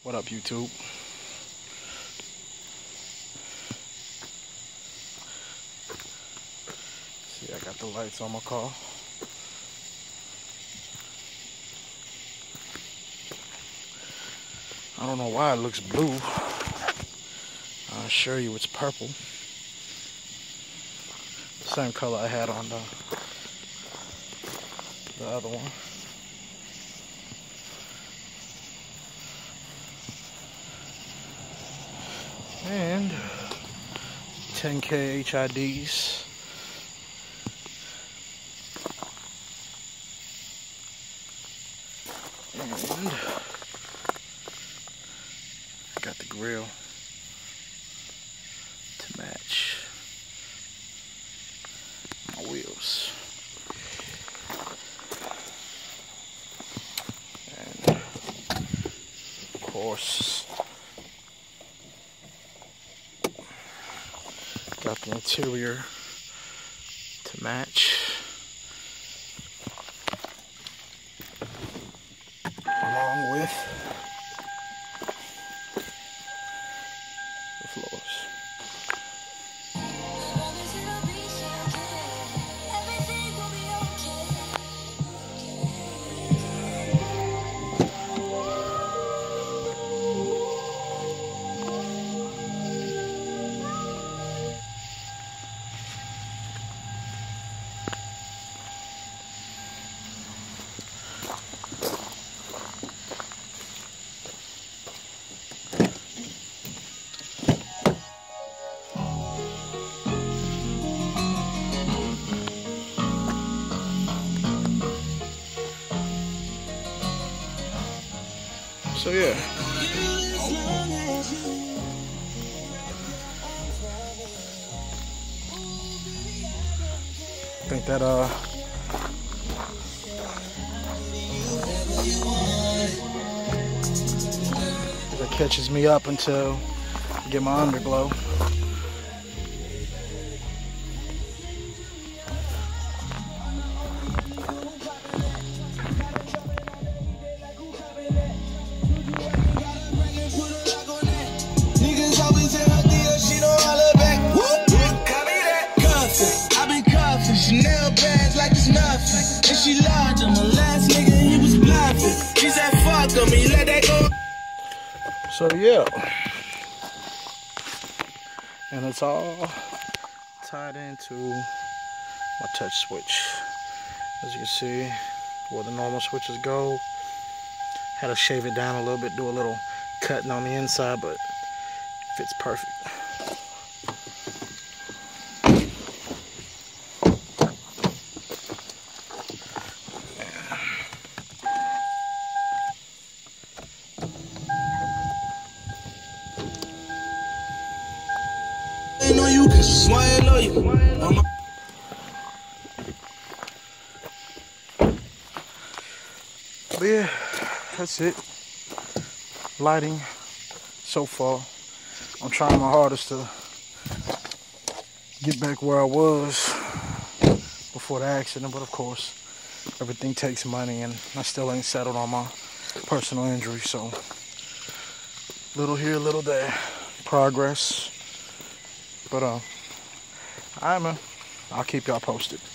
What up, YouTube? See, I got the lights on my car. I don't know why it looks blue. I'll assure you it's purple. Same color I had on the other one. And 10K HIDs. And got the grill to match my wheels. And of course, got the interior to match, along with the floors. So yeah, I think that catches me up until I get my underglow. Chanel bags like it's nothing. And she large on my last nigga, he was bluffing. She said fuck him, he let that go. So yeah. And it's all tied into my touch switch. As you can see, where the normal switches go. Had to shave it down a little bit, do a little cutting on the inside, but it fits perfect. But yeah, that's it. Lighting so far. I'm trying my hardest to get back where I was before the accident, but of course everything takes money and I still ain't settled on my personal injury, so little here, little there. Progress. But alright, man, I'll keep y'all posted.